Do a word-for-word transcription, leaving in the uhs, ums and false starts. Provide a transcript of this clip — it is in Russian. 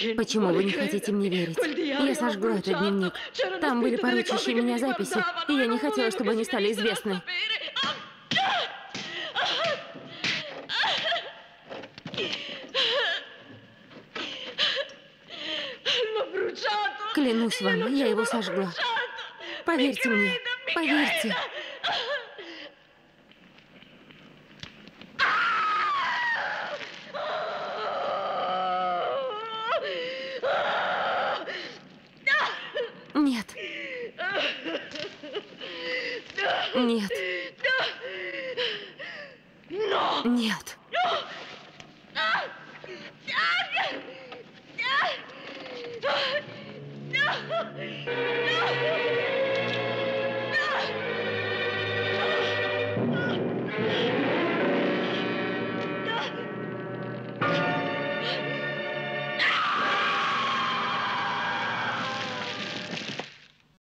Почему вы не хотите мне верить? Я сожгла этот дневник. Там были порочащие меня записи, и я не хотела, чтобы они стали известны. Клянусь вам, я его сожгла. Поверьте мне, поверьте. Нет. Нет. Нет.